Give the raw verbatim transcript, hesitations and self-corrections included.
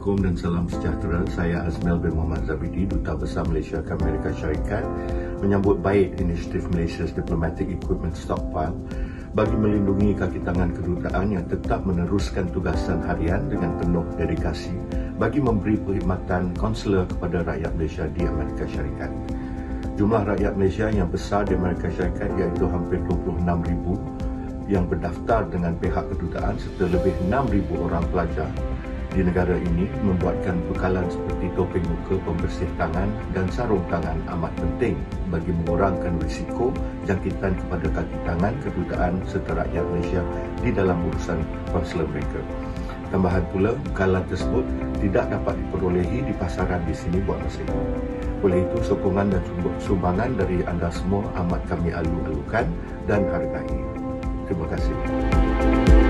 Assalamualaikum dan salam sejahtera. Saya Azmel bin Muhammad Zabidi, Duta Besar Malaysia ke Amerika Syarikat, menyambut baik inisiatif Malaysia's Diplomatic Equipment Stockpile bagi melindungi kaki tangan kedutaan yang tetap meneruskan tugasan harian dengan penuh dedikasi bagi memberi perkhidmatan konsular kepada rakyat Malaysia di Amerika Syarikat. Jumlah rakyat Malaysia yang besar di Amerika Syarikat iaitu hampir dua puluh enam ribu yang berdaftar dengan pihak kedutaan serta lebih enam ribu orang pelajar di negara ini membuatkan bekalan seperti topeng muka, pembersih tangan dan sarung tangan amat penting bagi mengurangkan risiko jangkitan kepada kaki tangan kedutaan serta rakyat Malaysia di dalam urusan konsular mereka. Tambahan pula, bekalan tersebut tidak dapat diperolehi di pasaran di sini buat masa ini. Oleh itu, sokongan dan sumbangan dari anda semua amat kami alu-alukan dan hargai. Terima kasih.